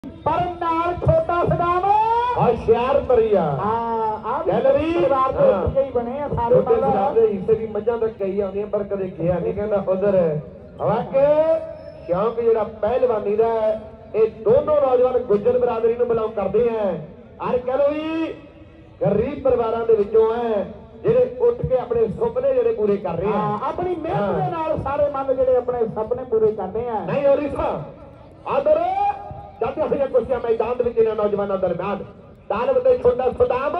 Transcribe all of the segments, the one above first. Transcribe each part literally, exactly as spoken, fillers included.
पर नाल छोटा सदाम होशियारपुरी आ हां गैलरी परिवार के ही बने हैं सारे परिवार दे हिस्से दी मज्जां तक कई आउंदियां पर कदे गया नहीं कहंदा उधर हालांकि शौक जिहड़ा पहलवानी दा ये दोनों नौजवान गुज्जर बरादरी नूं बिलोंग करदे हैं और कह लो जी गरीब परिवारां दे विचों है ਜਿਹੜੇ ਉੱਠ ਕੇ ਆਪਣੇ ਸੁਪਨੇ ਜਿਹੜੇ ਪੂਰੇ ਕਰ ਰਹੇ ਆ ਆਪਣੀ ਮਿਹਨਤ ਦੇ ਨਾਲ ਸਾਰੇ ਮਨ ਜਿਹੜੇ ਆਪਣੇ ਸੁਪਨੇ ਪੂਰੇ ਕਰਦੇ ਆ ਨਹੀਂ ਹੋ ਰਿਸਾ ਆਦਰ ਜਾਂਦੇ ਹੋਏ ਕੁਸ਼ਤੀਆਂ ਮੈਦਾਨ ਦੇ ਵਿੱਚ ਇਹਨਾਂ ਨੌਜਵਾਨਾਂ ਦਰਮਿਆਨ ਤਾਲਬ ਤੇ ਛੋਟਾ ਸਦਾਮ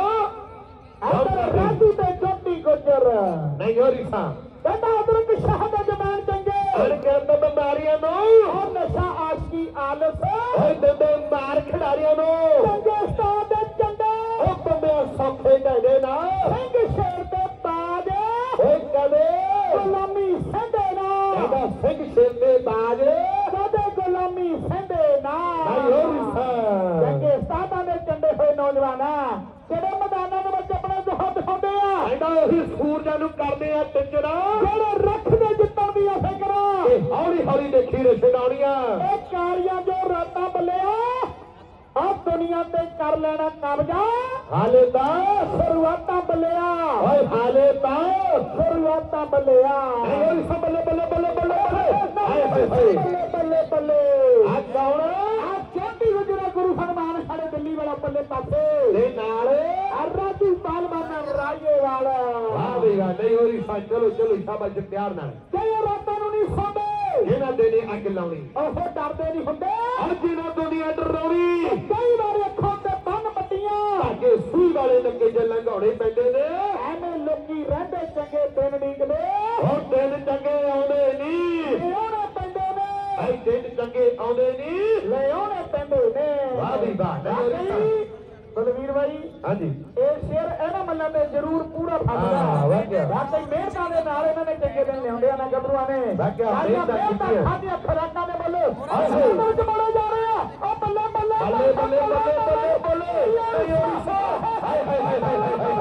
ਆਦਰ ਰਾਜੂ ਤੇ ਚੋਟੀ ਗੁੱਜਰ ਨਹੀਂ ਹੋ ਰਿਸਾ ਕਹਿੰਦਾ ਉਧਰ ਕਿ ਸ਼ਾਹਦ ਜਮਾਨ ਚੰਗੇ ਹਰ ਕਹਿੰਦਾ ਬਿਮਾਰੀਆਂ ਨੂੰ ਔਰ ਨਸ਼ਾ ਆਸ਼ਕੀ ਆਲਸ ਓਏ ਦੰਦੇ ਮਾਰ ਖਿਡਾਰੀਆਂ ਨੂੰ ਚੰਗੇ ਉਸਤਾਦ ਚੰਗੇ ਉਹ ਬੰਦੇ ਸੌਖੇ ਕਹਿੰਦੇ ਨਾ ਸਿੰਘ ਸ਼ੇਰ ਤੇ ਬਾਜ ਓਏ ਕਦੇ ਗੁਲਾਮੀ ਸੰਦੇ ਨਾ ਇਹਦਾ ਸਿੰਘ ਸ਼ੇਰ ਤੇ ਬਾਜ ਕਦੇ ਗੁਲਾਮੀ ਸੰਦੇ ਨਾ ਨਹੀਂ ਹੋ ਰਿਸਾ ਚੰਗੇ ਉਸਤਾਦਾਂ ਦੇ ਚੰਡੇ ਹੋਏ ਨੌਜਵਾਨਾਂ ਜਿਹੜੇ ਮੈਦਾਨਾਂ ਦੇ ਵਿੱਚ ਆਪਣੇ ਜੋਹਰ ਦਿਖਾਉਂਦੇ ਆ ਇਹਦਾ ਉਹੀ ਸੂਰਜਾਂ ਨੂੰ ਕਰਦੇ ਆ ਟਿਚਰਾ ਜਿਹੜੇ ਰੱਖਦੇ ਜਿੱਤਣ ਦੀ ਆਸ ਕਰਾਂ ਇਹ ਹੌਲੀ ਹੌਲੀ ਦੇਖੀ ਰਸ਼ਦਾਉਣੀਆਂ ਇਹ ਕਾਲੀਆਂ ਜੋ ਰਾਤਾਂ ਬੱਲਿਆ ਆ ਦੁਨੀਆ ਤੇ ਕਰ ਲੈਣਾ ਕਬਜ਼ਾ ਹਾਲੇ ਤਾਂ ਸ਼ੁਰੂਆਤਾਂ ਬੱਲਿਆ ਓਏ ਹਾਲੇ ਤਾਂ ਸ਼ੁਰੂਆਤਾਂ ਬੱਲਿਆ ਓਏ ਸਭ ਬੱਲੇ ਬੱਲੇ ਬੱਲੇ ਬੱਲੇ ਹਾਏ ਹਾਏ ਹਾਏ ਬੱਲੇ ਬੱਲੇ ਬੱਲੇ ਆ ਕੌਣ ਆ ਚੋਟੀ ਗੁਜਰਾ ਗੁਰੂ ਸਨਮਾਨ ਸਾਡੇ ਦਿੱਲੀ ਵਾਲਾ ਬੱਲੇ ਪਾਸੇ ਦੇ ਨਾਲ ਆ ਰਾਜੂ ਪਾਲਵਾਨਾ ਰਾਜੇ ਵਾਲਾ ਵਾਹ ਵੀ ਵਾਹ ਨਹੀਂ ਹੋ ਰਹੀ ਸਾ ਚਲੋ ਚਲੋ ਸ਼ਾਬਾਸ਼ ਪਿਆਰ ਨਾਲ ਕਈ ਰਾਤਾਂ ਨੂੰ ਨਹੀਂ ਸੌਂਦੇ ਇਹਨਾਂ ਦੇ ਨੇ ਅੱਗ ਲਾਉਣੀ ਉਹ ਡਰਦੇ ਨਹੀਂ ਹੁੰਦੇ ਅੱਜ ਇਹਨਾਂ ਦੁਨੀਆ ਡਰਾਉਣੀ ਕਈ ਵਾਰ ਅੱਖਾਂ ਤੇ ਬੰਨ ਪੱਟੀਆਂ ਅੱਗੇ ਸੂਈ ਵਾਲੇ ਨੱਕੇ ਜੇ ਲੰਘਾਉਣੇ ਪੈਂਦੇ ਨੇ ਐਵੇਂ ਲੋਕੀ ਰਹਿੰਦੇ ਚੰਗੇ ਦਿਨ ਡੀਕਦੇ ਹੁਣ ਦਿਨ ਚੰਗੇ ਆਉਂਦੇ ਨਹੀਂ ਲਿਆਉਣੇ ਪੈਂਦੇ ਨੇ ਭਾਈ ਦਿਨ ਚੰਗੇ ਆਉਂਦੇ ਨਹੀਂ ਲਿਆਉਣੇ ਪੈਂਦੇ ਨੇ ਵਾਹ ਵੀ ਵਾਹ ਨਹੀਂ ਬਲਵੀਰ ਬਾਈ ਹਾਂਜੀ ਇਹ ਸ਼ੇਰ ਇਹਨਾਂ ਮੱਲਾਂ ਤੇ ਜ਼ਰੂਰ ਪੂਰਾ ਫਸਦਾ ਹਾਂ ਵਾਕਿਆ ਵਾਕਈ ਮਿਹਨਤਾਂ ਦੇ ਨਾਲ ਇਹਨਾਂ ਨੇ ਚੰਗੇ ਦਿਨ ਲਿਆਉਂਦੇ ਆ ਨਾ ਗੱਭਰੂਆਂ ਨੇ ਵਾਕਿਆ ਮਿਹਨਤਾਂ ਕੀਤੀਆਂ ਖਾਦੀਆਂ ਖਰਾਕਾਂ ਦੇ ਬੱਲੇ ਆਸੇ ਵਿੱਚ ਬੜੇ ਜਾ ਰਹੇ ਆ ਉਹ ਬੱਲੇ ਬੱਲੇ ਬੱਲੇ ਬੱਲੇ ਬੱਲੇ ਬੱਲੇ ਬੱਲੇ ਹਾਏ ਹਾਏ ਹਾਏ ਹਾਏ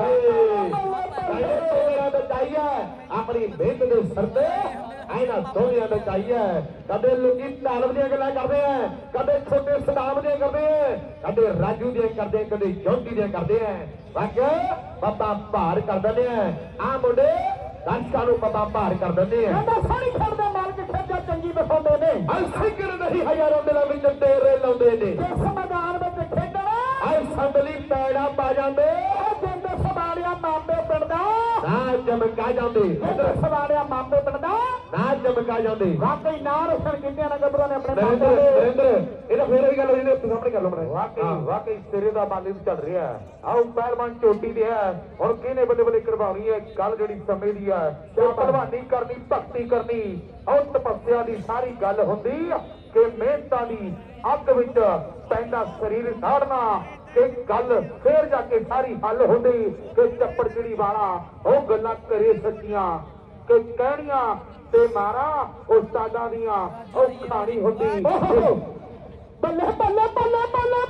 ਹਾਏ ਹਾਏ ਬਚਾਈਆ ਆਪਣੀ ਮਿਹਨਤ ਦੇ ਸਿਰ ਤੇ ਇਹਨਾਂ ਦੋਹਾਂ ਬਚਾਈਆ ਕਦੇ ਲੋਕੀ ਤਾਲਬ ਦੀਆਂ ਗੱਲਾਂ ਕਰਦੇ ਆ ਕਦੇ ਛੋਟੇ ਸਦਾਮ ਦੀਆਂ ਕਰਦੇ ਆ ਕਦੇ ਰਾਜੂ ਦੀਆਂ ਕਰਦੇ ਕਦੇ ਜੋਤੀ ਦੀਆਂ ਕਰਦੇ ਆ ਵਾਕਿਆ ਬਾਬਾ ਭਾਰ ਕਰ ਦਿੰਦੇ ਆ ਆ ਮੁੰਡੇ ਦਰਸ਼ਕਾਂ ਨੂੰ ਬਾਬਾ ਭਾਰ ਕਰ ਦਿੰਦੇ ਆ ਕਹਿੰਦਾ ਸਾਰੀ ਖੜਦੇ ਮਾਲਕ ਖੇਡਾਂ ਚੰਗੀ ਦਿਖਾਉਂਦੇ ਨੇ ਅਲ ਸਿਕਰ ਨਹੀਂ ਹਜ਼ਾਰਾਂ ਦਿਲਾਂ ਵਿੱਚ ਤੇਰੇ ਲਾਉਂਦੇ ਨੇ ਇਸ ਮੈਦਾਨ ਵਿੱਚ ਖੇਡਣਾ ਅਲ ਸੰਦਲੀ ਪੈੜਾ ਪਾ ਜਾਂਦੇ ਜਿੰਦ ਸਵਾਲਿਆ ਮਾਮੇ ਪਿੰਡ ਦਾ ਨਾ ਚਮਕਾ ਜਾਂਦੇ ਜਿੰਦ ਸਵਾਲਿਆ ਮਾਮੇ ਪਿੰਡ ਦਾ ਨਾ ਚਮਕਾ ਜਾਂਦੇ ਵਾਕਈ ਨਾ ਰੋਸ਼ਨ ਕੀਤਿਆਂ ਨਾ ਗੱਭਰੂਆਂ ਨੇ ਆਪਣੇ ਨਰਿੰਦਰ ਨਰਿੰਦਰ ਇਹਦਾ ਫੇਰ ਵੀ ਗੱਲ ਇਹਨੇ ਸਾਹਮਣੇ ਕਰ ਲਓ ਮੜਾ ਵਾਕਈ ਵਾਕਈ ਸਿਰੇ ਦਾ ਮਾਲਿਕ ਚੱਲ ਰਿਹਾ ਆਉ ਪਹਿਲਵਾਨ ਚੋਟੀ ਤੇ ਹੈ ਹੁਣ ਕਿਹਨੇ ਬੱਲੇ ਬੱਲੇ ਕਰਵਾਉਣੀ ਹੈ ਗੱਲ ਜਿਹੜੀ ਸਮੇਂ ਦੀ ਹੈ ਉਹ ਪਹਿਲਵਾਨੀ ਕਰਨੀ ਭਗਤੀ ਕਰਨੀ ਔਰ ਤਪੱਸਿਆ ਦੀ ਸਾਰੀ ਗੱਲ ਹੁੰਦੀ ਕਿ ਮਿਹਨਤਾਂ ਦੀ ਅੱਗ ਵਿੱਚ ਪੈਂਦਾ ਸਰੀਰ ਸਾੜਨਾ ਕਿ ਗੱਲ ਫੇਰ ਜਾ ਕੇ ਸਾਰੀ ਹੱਲ ਹੁੰਦੀ ਕਿ ਚੱਪੜ ਚਿੜੀ ਵਾਲਾ ਉਹ ਗੱਲਾਂ ਕਰੇ ਸੱਚੀਆਂ ਕਿ ਕਹਿਣੀਆਂ ਤੇ ਮਾਰਾ ਉਸਤਾਦਾਂ ਦੀਆਂ ਉਹ ਕਹਾਣੀ ਹੁੰਦੀ ਬੱਲੇ ਬੱਲੇ ਬੱਲੇ ਬੱਲੇ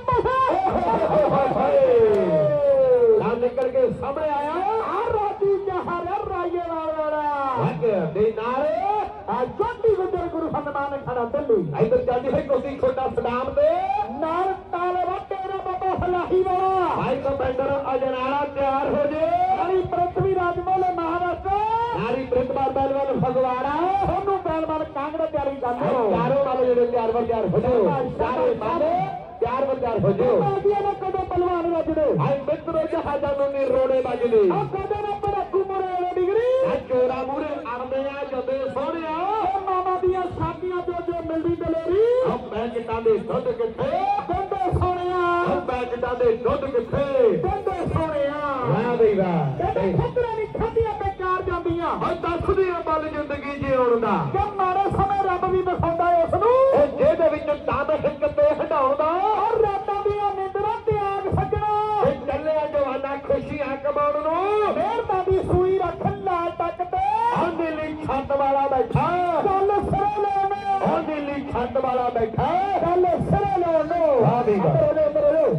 ਬੱਲੇ ਨਾ ਨਿਕਲ ਕੇ ਸਾਹਮਣੇ ਆਇਆ ਆ ਰਾਜੂ ਜਹਰ ਰਾਜੇ ਵਾਲਾ ਵਾਕਿਆ ਦੇ ਨਾਲ ਆ ਚੋਟੀ ਗੁਜਰ ਗੁਰੂ ਸਨਮਾਨ ਖੜਾ ਦਿੱਲੀ ਇਧਰ ਚੱਲਦੀ ਹੈ ਕੋਸੀ ਛੋਟਾ ਸਦਾਮ ਤੇ ਨਾਲ ਤਾਲਵਾ ਤੇਰਾ ਬਾਬਾ ਹਲਾਹੀ ਵਾਲਾ ਭਾਈ ਕੰਪੈਂਡਰ ਅਜਨਾਲਾ ਤਿਆਰ ਹੋ ਜੇ ਨਾਰੀ ਪ੍ਰਥਵੀ ਰਾਜਮੋਲੇ ਮਹਾਰਾਸ਼ਟਰ ਨਾਰੀ ਪ੍ਰਿਤਪਾਲ ਪਹਿਲਵਾਨ ਫਗਵਾੜਾ ਉਹਨੂੰ ਪਹਿਲਵਾਨ ਕਾਂਗੜਾ ਤਿਆਰੀ ਕਰ ਲਓ ਚਾਰੋਂ ਵਾਲੇ ਜਿਹੜੇ ਤਿਆਰ ਵਰ ਤਿਆਰ ਹੋ ਜਾਓ ਸਾਰੇ ਮਾਲੇ ਤਿਆਰ ਵਰ ਤਿਆਰ ਹੋ ਜਾਓ ਬਾਦੀਆਂ ਨੇ ਕਦੋਂ ਪਹਿਲਵਾਨ ਵੱਜਦੇ ਆਈ ਮਿੱਤਰੋ ਜਹਾਜ਼ਾਂ ਨੂੰ ਨੀ ਰੋੜੇ ਵੱਜਦੇ ਆ ਕਦੋਂ ਨਾ ਪਰ ਕੁਮਰੇ ਡਿਗਰੀ ਆ ਚੋਰਾ ਮੂਰੇ ਅੜਦੇ ਆ ਜਦੇ ਸੋਹਣਿਆ ਉਹ ਮਾਮਾ ਦੀਆਂ ਸਾਥੀਆਂ ਤੋਂ ਜੋ ਮਿਲਦੀ ਦਲੇਰੀ ਆ ਪੈਕਟਾਂ ਦੇ ਦੁੱਧ ਕਿੱਥੇ ਬੰਦੇ ਸੋਹਣਿਆ ਆ ਪੈਕਟਾਂ ਦੇ ਦੁੱਧ ਕਿੱਥੇ ਬੰਦੇ ਸੋਹਣਿਆ ਵਾਹ ਬਈ ਵਾਹ ਕਹਿੰਦੇ ਖਤਰੇ ਨਹੀਂ ਖਾਦੀਆਂ ਬੇਕਾਰ ਜਾਂਦੀਆਂ ਓ ਦੱਸਦੀ ਆ ਬਲ ਜ਼ਿੰਦਗੀ ਜਿਉਣ ਦਾ ਕਿ ਮਾੜੇ ਸਮੇਂ ਰੱਬ ਵੀ ਦਿਖਾਉਂਦਾ ਉਸ ਨੂੰ ਉਹ ਜਿਹਦੇ ਵਿੱਚ ਦਮ ਹਿੱਕ ਤੇ ਹਟਾਉਂਦਾ ਔਰ ਰਾਤਾਂ ਦੀਆਂ ਨਿੰਦਰਾਂ ਤਿਆਗ ਸੱਜਣਾ ਇਹ ਚੱਲਿਆ ਜਵਾਨਾ ਖੁਸ਼ੀਆਂ ਕਮਾਉਣ ਨੂੰ ਮਿਹਰਬਾਂ ਦੀ ਸੂਈ ਰੱਖ ਲਾ ਟੱਕ ਤੇ ਉਹਦੇ ਲਈ ਛੱਤ ਵਾਲਾ ਬੈਠਾ ਚੱਲ ਸਿਰੇ ਲੈਣ ਉਹਦੇ ਲਈ ਛੱਤ ਵਾਲਾ ਬੈਠਾ ਚੱਲ ਸਿਰੇ ਲੈਣ ਨੂੰ ਵਾਹ ਵੀ ਵਾਹ। ਅੰਦਰ ਅੰਦਰ ਅੰਦਰ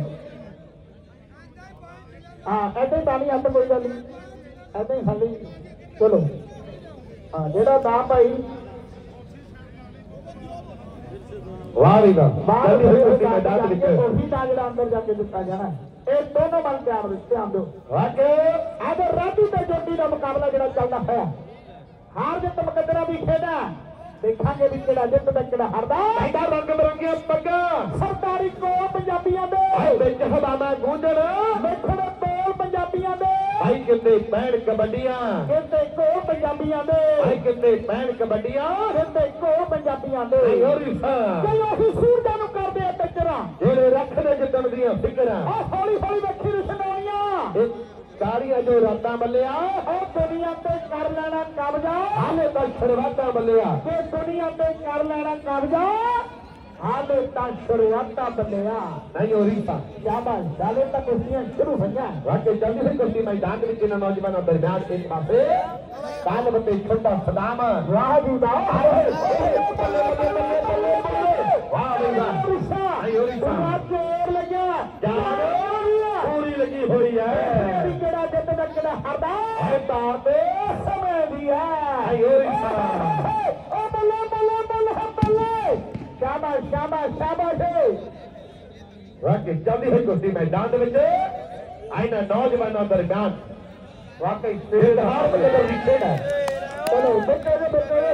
ਹਾਂ ਐਡੇ ਤਾਂ ਨਹੀਂ ਅੰਦਰ ਕੋਈ ਗੱਲ ਨਹੀਂ ਐਡੇ ਹੀ ਖਾਲੀ ਚਲੋ ਹਾਂ ਜਿਹੜਾ ਨਾਮ ਭਾਈ ਵਾਹ ਵੀ ਵਾਹ ਬਾਹਰ ਜਲਦੀ ਹੋਈ ਕੁਸ਼ਤੀ ਜਾ ਮੈਦਾਨ ਕੇ ਵਿੱਚ ਉਹੀ ਦਾ ਜਿਹੜਾ ਅੰਦਰ ਜਾ ਕੇ ਦਿੱਤਾ ਜਾਣਾ ਇਹ ਦੋਨੋਂ ਬਲ ਧਿਆਨ ਵਿੱਚ ਧਿਆਨ ਦਿਓ ਵਾਕੇ ਅੱਜ ਰਾਜੂ ਤੇ ਜੋਟੀ ਦਾ ਮੁਕਾਬਲਾ ਜਿਹੜਾ ਚੱਲਦਾ ਹੋਇਆ ਹਾਰ ਜਿੱਤ ਮੁਕੱਦਰਾਂ ਦੀ ਖੇਡ ਹੈ ਦੇਖਾਂਗੇ ਵੀ ਕਿਹੜਾ ਜਿੱਤਦਾ ਕਿਹੜਾ ਹਾਰਦਾ ਐਡਾ ਰੰਗ ਬਰੰਗੀਆਂ ਪੱਗਾਂ ਸਰਦਾਰੀ ਕੋਲ ਪੰਜਾਬੀਆਂ ਦੇ ਆਏ ਵਿੱਚ ਹਵਾਨਾ ਗੂੰਜਣ ਵੇਖਣ ਕੋਲ ਪੰਜਾਬੀਆਂ ਦੇ ਭਾਈ ਕਿੰਨੇ ਪੈਣ ਕਬੱਡੀਆਂ ਕਹਿੰਦੇ ਕੋਲ ਪੰਜਾਬੀਆਂ ਦੇ ਭਾਈ ਕਿੰਨੇ ਪੈਣ ਕਬੱਡੀਆਂ ਕਹਿੰਦੇ ਕੋਲ ਪੰਜਾਬੀਆਂ ਦੇ ਨਹੀਂ ਹੋਰੀ ਸਾਂ ਕਈ ਉਹੀ ਸੂਰਜਾਂ ਨੂੰ ਕਰਦੇ ਆ ਟੱਕਰਾਂ ਜਿਹੜੇ ਰੱਖਦੇ ਜਿੱਤਣ ਦੀਆਂ ਫਿਕਰਾਂ ਆ ਹੌਲੀ ਹੌਲੀ ਵੇਖੀ ਰਿਸ਼ਨਾਉਣੀਆਂ ਇਹ ਕਾਲੀਆਂ ਜੋ ਰਾਤਾਂ ਬੱਲਿਆ ਉਹ ਦੁਨੀਆ ਤੇ ਕਰ ਲੈਣਾ ਕਬਜ਼ਾ ਹਾਲੇ ਤਾਂ ਸ਼ੁਰੂਆਤਾਂ ਬੱਲਿਆ ਕਿ ਦੁਨੀਆ ਤੇ ਕਰ ਲੈਣਾ ਕਬਜ਼ਾ ਹਾਲੇ ਤਾਂ ਸ਼ੁਰੂਆਤਾਂ ਬੱਲਿਆ ਨਹੀਂ ਹੋਰੀ ਸਾਂ ਸ਼ਾਬਾਸ਼ ਹਾਲੇ ਤਾਂ ਕੁਸ਼ਤੀਆਂ ਸ਼ੁਰੂ ਹੋਈਆਂ ਵਾਕੇ ਜਲਦੀ ਹੋਈ ਕੁਸ਼ਤੀ ਮੈਦਾਨ ਦੇ ਵਿੱਚ ਇਹਨਾਂ ਨੌਜਵਾਨਾਂ ਦਰਮਿਆਨ ਇੱਕ ਪਾਸੇ ਕਾਲ ਬੱਤੇ ਛੋਟਾ ਸਦਾਮ ਵਾਹ ਜੀ ਵਾਹ ਬੱਲੇ ਬੱਲੇ ਬੱਲੇ ਬੱਲੇ ਬੱਲੇ ਵਾਹ ਵੀ ਵਾਹ ਨਹੀਂ ਹੋਰੀ ਸਾਂ ਜੋਰ ਲੱਗਿਆ ਜਾਨ ਪੂਰੀ ਲੱਗੀ ਹੋਈ ਹੈ ਵੀ ਕਿਹੜਾ ਜਿੱਤਦਾ ਕਿਹੜਾ ਹਾਰਦਾ ਇਹ ਤਾਂ ਤੇ ਸਮੇਂ ਦੀ ਹੈ ਨਹੀਂ ਹੋਰੀ ਸਾਂ ਉਹ ਬੱਲੇ ਬੱਲੇ ਬੱਲੇ ਬੱਲੇ ਸ਼ਾਬਾਸ਼ ਸ਼ਾਬਾਸ਼ ਸ਼ਾਬਾਸ਼ ਵਾਕੇ ਜਲਦੀ ਹੋਈ ਕੁਸ਼ਤੀ ਮੈਦਾਨ ਦੇ ਵਿੱਚ ਇਹਨਾਂ ਨੌਜਵਾਨਾਂ ਦਰਮਿਆਨ ਵਾਕਈ ਸਿਰ ਹਾਰ ਬਦਲ ਦੀ ਖੇਡ ਹੈ ਚਲੋ ਬੱਚੇ ਦੇ ਬੱਚੇ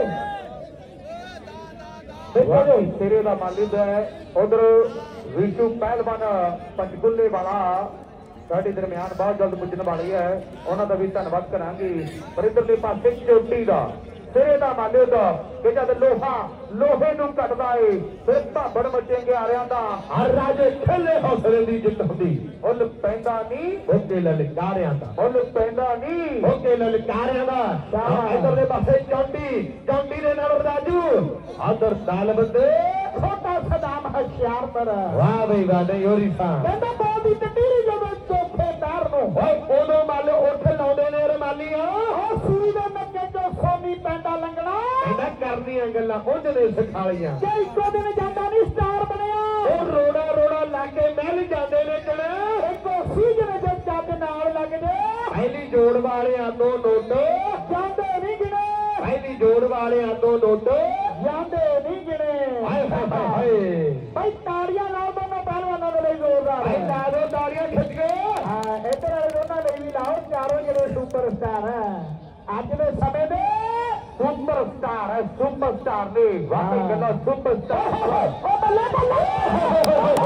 ਦੇਖੋ ਜੀ ਤੇਰੇ ਦਾ ਮਾਲਿਕ ਹੈ ਉਧਰ ਵਿਸ਼ੂ ਪਹਿਲਵਾਨ ਪੰਚਕੁੱਲੇ ਵਾਲਾ ਸਾਡੇ ਦਰਮਿਆਨ ਬਹੁਤ ਜਲਦ ਪੁੱਜਣ ਵਾਲੀ ਹੈ ਉਹਨਾਂ ਦਾ ਵੀ ਧੰਨਵਾਦ ਕਰਾਂਗੇ ਪਰ ਇਧਰਲੇ ਪਾਸੇ ਚੋਟੀ ਦਾ ਤੇਰੇ ਦਾ ਮਾਲਿਕ ਕਿ ਜਦ ਲੋਹਾ ਲੋਹੇ ਨੂੰ ਕੱਟਦਾ ਏ ਫਿਰ ਭਾਬੜ ਮਚੇਂਗੇ ਆਰਿਆਂ ਦਾ ਹਰ ਰਾਜੇ ਖੇਲੇ ਹੌਸਲੇ ਦੀ ਜਿੱਤ ਹੁੰਦੀ ਮੁੱਲ ਪੈਂਦਾ ਨਹੀਂ ਹੋਕੇ ਲਲਕਾਰਿਆਂ ਦਾ ਮੁੱਲ ਪੈਂਦਾ ਨਹੀਂ ਹੋਕੇ ਲਲਕਾਰਿਆਂ ਦਾ ਇਧਰ ਦੇ ਪਾਸੇ ਚੌਂਡੀ ਚੌਂਡੀ ਦੇ ਨਾਲ ਰਾਜੂ ਆਦਰ ਤਾਲਬ ਦੇ ਛੋਟਾ ਸਦਾਮ ਹਸ਼ਿਆਰ ਪਰ ਵਾਹ ਬਈ ਵਾਹ ਨਹੀਂ ਹੋਰੀ ਸਾਂ ਕਹਿੰਦਾ ਬਹੁਤ ਦੀ ਟਟੀਰੀ ਜਦੋਂ ਚੋਖੇਦਾਰ ਨੂੰ ਓਏ ਉਦੋਂ ਮੰਨ ਉੱਠ ਲਾਉਂਦੇ ਨੇ ਰਮਾਲੀਆਂ ਉਹ ਸੂਈ ਦੇ ਨੱਕੇ ਚੋਂ ਸੋਨੀ ਪੈਂਦਾ ਲੰਗਣਾ ਇਹਨਾਂ ਕਰਨੀਆਂ ਗੱਲਾਂ ਉਹਦੇ ਨੇ ਸਿਖਾਲੀਆਂ ਜੇ ਇੱਕੋ ਦਿਨ ਜਾਂਦਾ ਨਹੀਂ ਸਟਾਰ ਬਣਿਆ ਉਹ ਰੋੜਾ ਰੋੜਾ ਲਾ ਕੇ ਮਹਿਲ ਜਾਂਦੇ ਨੇ ਚਲ ਇੱਕੋ ਸੀਜਨ ਜੇ ਜੱਜ ਨਾਲ ਲੱਗ ਜੇ ਪਹਿਲੀ ਜੋੜ ਵਾਲਿਆਂ ਤੋਂ ਨੋਟ ਜਾਂਦੇ ਨਹੀਂ ਗਿਣੇ ਪਹਿਲੀ ਜੋੜ ਵਾਲਿਆਂ ਤੋਂ ਨੋਟ ਜਾਂਦੇ ਨਹੀਂ ਗਿਣੇ ਹਾਏ ਹਾਏ ਹਾਏ ਹਾਏ ਭਾਈ ਤਾੜੀਆਂ ਲਾਓ ਦੋਨੋਂ ਪਹਿਲਵਾਨਾਂ ਦੇ ਲਈ ਜ਼ੋਰਦਾਰ ਭਾਈ ਲਾ ਦੋ ਤਾੜੀਆਂ ਖਿੱਚ ਕੇ ਹਾਂ ਇੱਧਰ ਵਾਲੇ ਦੋਨਾਂ ਲਈ ਵੀ ਲਾਓ ਚਾਰੋਂ ਜਿਹੜੇ ਸੁਪਰ ਸਟਾਰ ਹੈ ਅੱਜ ਦੇ ਸਮੇਂ ਦੇ ਸੁਪਰ ਸਟਾਰ ਹੈ ਸੁਪਰ ਸਟਾਰ ਨੇ ਵਾਕਈ ਗੱਲਾਂ ਸੁਪਰ ਸਟਾਰ ਉਹ ਬੱਲੇ ਬੱਲੇ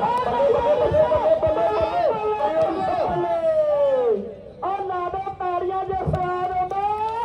ਉਹ ਲਾ ਦੋ ਤਾੜੀਆਂ ਜੇ ਸਵਾਦ ਆਉਂਦਾ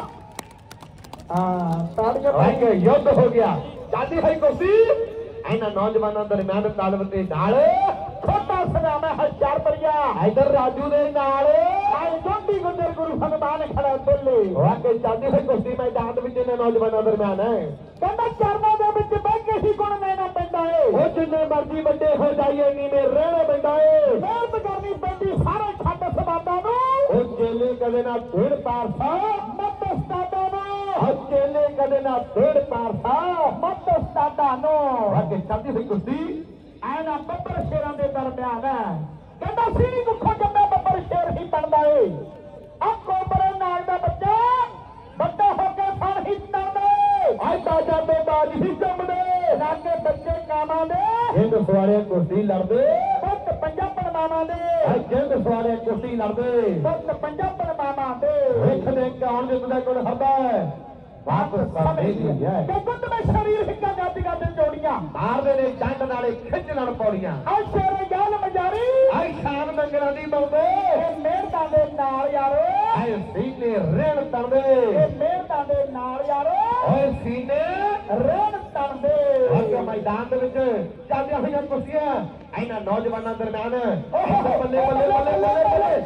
ਹਾਂ ਤਾੜੀਆਂ ਭਾਈ ਕਿ ਯੁੱਧ ਹੋ ਗਿਆ ਚਾਹਦੀ ਹੈ ਕੋਸੀ ਇਹਨਾਂ ਨੌਜਵਾਨਾਂ ਦਰਮਿਆਨ ਤਾਲਬ ਦੇ ਨਾਲ ਛੋਟਾ ਸਦਾਮ ਹਸ਼ਿਆਰ ਪਰਿਆ ਇਧਰ ਰਾਜੂ ਦੇ ਨਾਲ ਆਏ ਜੋਤੀ ਗੁਜਰ ਗੁਰੂ ਹਨੂਮਾਨ ਖੜਾ ਬੋਲੇ ਵਾਕਈ ਚਾਹਦੀ ਹੈ ਕੋਸੀ ਮੈਦਾਨ ਵਿੱਚ ਇਹਨਾਂ ਨੌਜਵਾਨਾਂ ਦਰਮਿਆਨ ਹੈ ਕਹਿੰਦਾ ਚਰਨਾਂ ਦੇ ਵਿੱਚ ਬਹਿ ਕੇ ਹੀ ਗੁਣ ਲੈਣਾ ਪੈਂਦਾ ਏ ਉਹ ਜਿੰਨੇ ਮਰਜ਼ੀ ਵੱਡੇ ਹੋ ਜਾਈਏ ਨੀਵੇਂ ਰਹਿਣਾ ਪੈਂਦਾ ਏ ਮਿਹਨਤ ਕਰਨੀ ਪੈਂਦੀ ਸਾਰੇ ਛੱਡ ਸਬਾਦਾਂ ਨੂੰ ਉਹ ਚੇਲੇ ਕਦੇ ਨਾ ਭੇੜ ਪਾਰਸਾ ਮੱਤ ਸਤਾਦਾਂ ਨੂੰ ਉਹ ਚੇਲੇ ਕਦੇ ਨਾ ਭੇੜ ਪਾਰਸਾ ਮੱਤ ਸਤਾਦਾਂ ਨੂੰ ਵਾਕਈ ਚਾਹਦੀ ਹੈ ਕੋਸੀ ਐਨਾ ਬੱਬਰ ਸ਼ੇਰਾਂ ਦੇ ਦਰਮਿਆਨ ਹੈ ਕਹਿੰਦਾ ਸੀਰੀ ਕੁੱਖੋਂ ਜੰਮਿਆ ਬੱਬਰ ਸ਼ੇਰ ਹੀ ਬਣਦਾ ਏ ਆ ਕੋਬਰੇ ਨਾਗ ਦਾ ਬੱਚਾ ਵੱਡਾ ਹੋ ਕੇ ਫਣ ਹੀ ਤੜਦੇ ਆਈ ਤਾਜਾ ਤੋਂ ਬਾਜ ਹੀ ਜੰਮਦੇ ਲਾਗੇ ਬੱਚੇ ਕਾਮਾਂ ਦੇ ਜਿੰਦ ਸਵਾਰੇ ਕੁਸ਼ਤੀ ਲੜਦੇ ਪੁੱਤ ਪੰਜਾਬਣ ਮਾਵਾਂ ਦੇ ਆ ਜਿੰਦ ਸਵਾਰੇ ਕੁਸ਼ਤੀ ਲੜਦੇ ਪੁੱਤ ਪੰਜਾਬਣ ਮਾਵਾਂ ਦੇ ਵੇਖਦੇ ਕੌਣ ਜਿੱਤਦਾ ਕੋਲ ਹੱਦਾ ਹੈ ਵਾਪਸ ਸਮੇਂ ਦੀ ਹੈ ਕਿ ਗੁੱਟ ਮੈਂ ਸ਼ਰੀਰ ਹਿੱਕਾ ਗਾਦੀ ਗਾਦੀ ਜੋੜੀਆਂ ਮਾਰਦੇ ਨੇ ਜੰਡ ਨਾਲੇ ਖਿੱਚ ਲੜ ਪੌੜੀਆਂ ਆ ਸ਼ੇਰੇ ਗੱਲ ਮਜਾਰੀ ਆਈ ਸ਼ਾਨ ਮੰਗਲਾਂ ਦੀ ਬੌਂਦੇ ਇਹ ਮਿਹਨਤਾਂ ਦੇ ਨਾਲ ਯਾਰੋ ਆਏ ਸੀਨੇ ਰੇਣ ਤਣਦੇ ਇਹ ਮਿਹਨਤਾਂ ਦੇ ਨਾਲ ਯਾਰੋ ਓਏ ਸੀਨੇ ਰੇਣ ਤਣਦੇ ਅੱਗੇ ਮੈਦਾਨ ਦੇ ਵਿੱਚ ਚੱਲਦੀਆਂ ਹੋਈਆਂ ਕੁਸ਼ਤੀਆਂ ਇਹਨਾਂ ਨੌਜਵਾਨਾਂ ਦਰਮਿਆਨ ਬੱਲੇ ਬੱਲੇ ਬੱਲੇ ਬੱਲੇ ਬੱਲੇ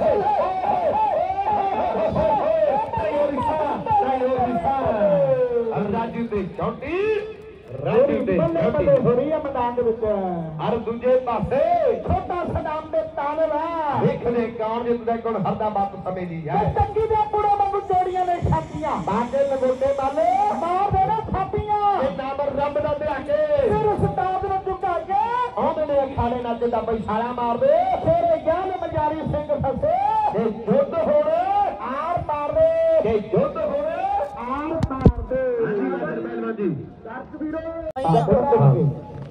ਰਾਜੂ ਦੇ ਛੋਟੀ ਰਾਜੂ ਦੇ ਬੱਲੇ ਬੱਲੇ ਛੋਟੀ ਹੋ ਰਹੀ ਹੈ ਮੈਦਾਨ ਦੇ ਵਿੱਚ ਅਰ ਦੂਜੇ ਪਾਸੇ ਛੋਟਾ ਸਦਾਮ ਦੇ ਤਾਲਬ ਹੈ ਵੇਖਦੇ ਕੌਣ ਜਿੱਤਦਾ ਕੋਲ ਹਰਦਾ ਬਾਤ ਸਮੇਂ ਦੀ ਹੈ ਤੇ ਚੰਗੀ ਦੇ ਪੁੜੇ ਵਾਂਗੂ ਜੋੜੀਆਂ ਨੇ ਛਾਤੀਆਂ ਬਾਗੇ ਲਗੋਟੇ ਵਾਲੇ ਮਾਰ ਦੇ ਨਾ ਥਾਪੀਆਂ ਇਹ ਨਾਮਰ ਰੱਬ ਦਾ ਧਿਆ ਕੇ ਫਿਰ ਉਸਤਾਦ ਨੂੰ ਝੁਕਾ ਕੇ ਆਉਂਦੇ ਨੇ ਅਖਾੜੇ ਨਾਲ ਦਾ ਬੈਠਾਲਾ ਮਾਰਦੇ ਤੇਰੇ ਗਿਆਨ ਮਜਾਰੀ ਸਿੰਘ ਫਸੇ ਤੇ ਜੁੱਧ ਹੋਵੇ ਆਰ ਮਾਰਦੇ ਕਿ ਜੁੱਧ ਹੋਵੇ ਆਰ ਮਾਰਦੇ ਪਹਿਲਵਾਨ ਜੀ ਦਰਸ਼ਕ ਵੀਰੋ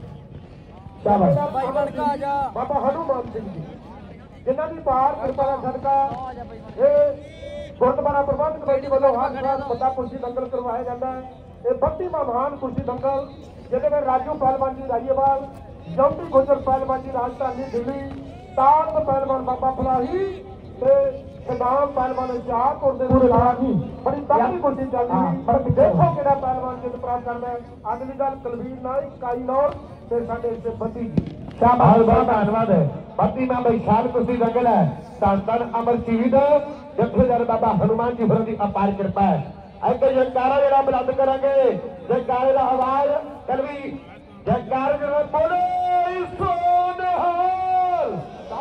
ਸ਼ਾਬਾਸ਼। ਬਾਬਾ ਹਨੂਮਾਨ ਸਿੰਘ ਜੀ ਜਿਨ੍ਹਾਂ ਦੀ ਪਾਰ ਕਿਰਪਾ ਦਾ ਸਦਕਾ ਇਹ ਗੁਰਦੁਆਰਾ ਪ੍ਰਬੰਧਕ ਕਮੇਟੀ ਵੱਲੋਂ ਹਰ ਸਾਲ ਵੱਡਾ ਕੁਰਸੀ ਦੰਗਲ ਕਰਵਾਇਆ ਜਾਂਦਾ ਹੈ। ਇਹ ਬੱਤੀਵਾਂ ਮਹਾਨ ਕੁਰਸੀ ਦੰਗਲ ਜਿਹਦੇ ਵਿੱਚ ਰਾਜੂ ਪਹਿਲਵਾਨ ਜੀ ਰਾਜੇਵਾਲ, ਜੰਮੀ ਗੁਜਰ ਪਹਿਲਵਾਨ ਜੀ ਰਾਜਧਾਨੀ ਦਿੱਲੀ, ਤਾਲਬ ਪਹਿਲਵਾਨ ਬਾਬਾ ਫਲਾਹੀ ਤੇ ਸਦਾਮ ਪਹਿਲਵਾਨ ਹੁਸ਼ਿਆਰਪੁਰ ਦੇ ਨਾਲ ਜੀ ਬੜੀ ਤਕੜੀ ਕੁਰਸੀ ਚੱਲਦੀ ਸੀ। ਪਰ ਦੇਖੋ ਕਿਹੜਾ ਪਹਿਲਵਾਨ ਜਿੱਤ ਪ੍ਰਾਪਤ ਕਰਦਾ ਹੈ। ਅਗਲੀ ਗੱਲ ਕੁਲਵੀਰ ਨਾਇਕ ਕਾਈਨੌਰ ਤੇ ਸਾਡੇ ਇੱਥੇ ਬੱਤੀ ਜੀ। ਸ਼ਾਬਾਸ਼, ਬਹੁਤ ਧੰਨਵਾਦ ਹੈ। ਬਾਕੀ ਮੈਂ ਵਿਸ਼ਾਲ ਕੁਸ਼ਤੀ ਦੰਗਲ ਹੈ। ਧੰਨ ਧੰਨ ਅਮਰ ਸ਼ਹੀਦ ਜਥੇਦਾਰ ਬਾਬਾ ਹਨੂਮਾਨ ਜੀ ਹੋਰਾਂ ਦੀ ਅਪਾਰ ਕਿਰਪਾ ਹੈ। ਇੱਕ ਜੈਕਾਰਾ ਜਿਹੜਾ ਬੁਲੰਦ ਕਰਾਂਗੇ, ਜੈਕਾਰੇ ਦਾ ਆਵਾਜ਼ ਕਲਵੀ ਜੈਕਾਰ ਜਿਹੜਾ ਬੋਲੇ ਸੋਨਹਾਲ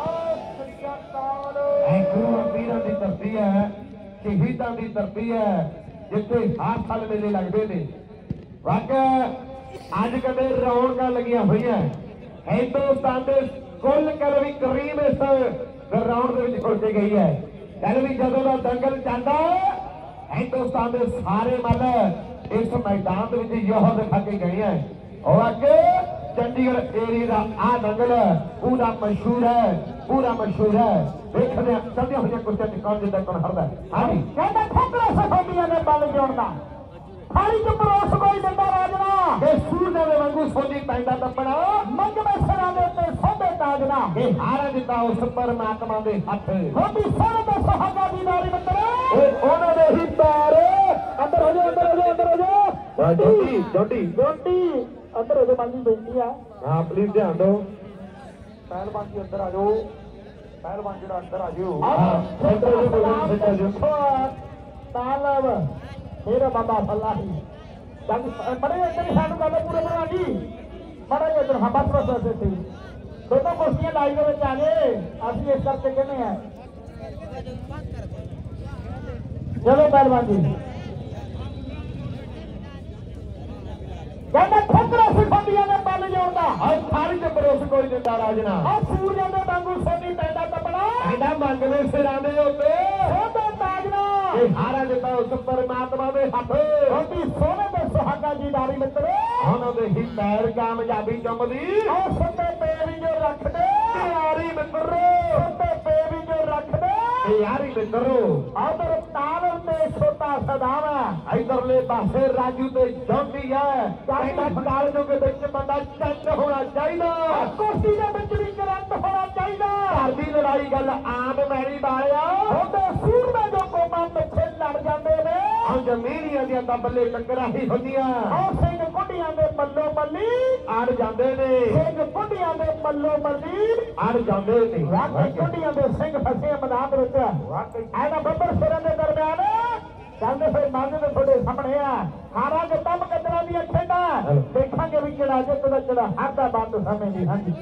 ਐ ਗੁਰੂ ਵੀਰਾਂ ਦੀ ਧਰਤੀ ਹੈ, ਸ਼ਹੀਦਾਂ ਦੀ ਧਰਤੀ ਹੈ, ਜਿੱਥੇ ਹਰ ਸਾਲ ਮੇਲੇ ਲੱਗਦੇ ਨੇ। ਵਾਕਿਆ ਅੱਜ ਕਦੇ ਰੌਣਕਾਂ ਲੱਗੀਆਂ ਹੋਈਆਂ। ਹਿੰਦੁਸਤਾਨ ਦੇ ਕੁੱਲ ਕਲਵੀ ਕਰੀਮ ਇਸ ਗਰਾਊਂਡ ਦੇ ਵਿੱਚ ਖੁੱਲ ਕੇ ਗਈ ਹੈ। ਕਲਵੀ ਜਦੋਂ ਦਾ ਦੰਗਲ ਜਾਂਦਾ ਹਿੰਦੁਸਤਾਨ ਦੇ ਸਾਰੇ ਮੱਲ ਇਸ ਮੈਦਾਨ ਦੇ ਵਿੱਚ ਯੋਹ ਦਿਖਾ ਕੇ ਗਏ ਹੈ। और अगे चंडीगढ़ एरिया का आ दंगल पूरा मशहूर है, पूरा मशहूर है। देखने चलते हुए कुछ कौन जितना कौन हरदा है। हाँ जी कहता ठोकरा सफोबिया ने बल जोड़दा खाली च परोस कोई दिंदा राजना ये सूरज दे वांगू सोनी पैंदा तपना मंग में सरा दे ते सोबे ताजना ये हारा दिता उस परमात्मा दे हथ होती सोने ते सुहागा दी नारी मित्र ए ओना दे ही पैर अंदर हो जा अंदर हो जा अंदर हो जा जोटी जोटी जोटी अंदर हो जा माली बेटी है। हां प्लीज ध्यान दो पहलवान जी अंदर आ जाओ, पहलवान जी अंदर आ जाओ। हां सेंटर जो बोल सेंटर जो तालब मेरा बाबा फलाही जंग बड़े इधर सानू गल पूरे बना दी बड़ा इधर हां बस बस बस थे दोनों कुर्सियां लाई दे विच आ गए असली इस करके कहने हैं। चलो पहलवान जी कहता ठोकरा सिखंदिया ने बल जोड़दा और थारी च परोस कोई दिंदा राजना और सूरज दे वांगू सोनी पैदा तपना पैदा मंगले सिरां दे उत्ते सोबे ताजना ये हारा दिता उस परमात्मा दे हथ होती सोने दे सुहागा दी नारी मित्र ਉਹਨਾਂ ਦੇ ਹੀ ਪੈਰ ਕਾਮਯਾਬੀ ਚੰਮਦੀ और सोते पे भी जो रख दे ਯਾਰੀ ਮਿੱਤਰੋ सोते पे भी जो रख दे ਤੇ ਯਾਰੀ ਮਿੱਤਰੋ और तालम ते छोटा सदावा ਇਧਰਲੇ ਪਾਸੇ ਰਾਜੂ ਤੇ ਜੌਂਦੀ ਹੈ ਕਹਿੰਦਾ ਕਾਲਜੋਂ ਦੇ ਵਿੱਚ ਬੰਦਾ ਚੰਨ ਹੋਣਾ ਚਾਹੀਦਾ ਕੁਰਸੀ ਦੇ ਵਿੱਚ ਵੀ ਕਰੰਟ ਹੋਣਾ ਚਾਹੀਦਾ ਘਰ ਦੀ ਲੜਾਈ ਗੱਲ ਆਮ ਮੈਰੀ ਵਾਲਿਆ ਉਹਦੇ ਸੂਰਮੇ ਜੋ ਕੋਮਾਂ ਪਿੱਛੇ ਲੜ ਜਾਂਦੇ ਨੇ ਹਾਂ ਜ਼ਮੀਨੀਆਂ ਦੀਆਂ ਤਾਂ ਬੱਲੇ ਟੱਕਰਾਂ ਹੀ ਹੁੰਦੀਆਂ ਉਹ ਸਿੰਘ ਕੁੱਡੀਆਂ ਦੇ ਮੱਲੋ ਮੱਲੀ ਆੜ ਜਾਂਦੇ ਨੇ ਸਿੰਘ ਕੁੱਡੀਆਂ ਦੇ ਮੱਲੋ ਮੱਲੀ ਆੜ ਜਾਂਦੇ ਨੇ ਵਾਕਈ ਕੁੱਡੀਆਂ ਦੇ ਸਿੰਘ ਫਸੇ ਮੈਦਾਨ ਵਿੱਚ ਵਾਕਈ ਐਨਾ ਬੱਬਰ ਸਿਰਾਂ ਦੇ ਦਰਮਿਆਨ ਚੱਲਦੇ ਫਿਰ ਮਾਝੇ ਦੇ ਤੁਹਾਡੇ ਸਾਹਮਣੇ ਆ ਹਾਰਾਂ ਦੇ ਤੰਮ ਕਦਰਾਂ ਦੀਆਂ ਖੇਡਾਂ ਦੇਖਾਂਗੇ ਵੀ ਕਿਹੜਾ ਜਿੱਤ ਦਾ ਕਿਹੜਾ ਹਾਰਦਾ ਬੰਦ ਸਮੇਂ ਦੀ। ਹਾਂਜੀ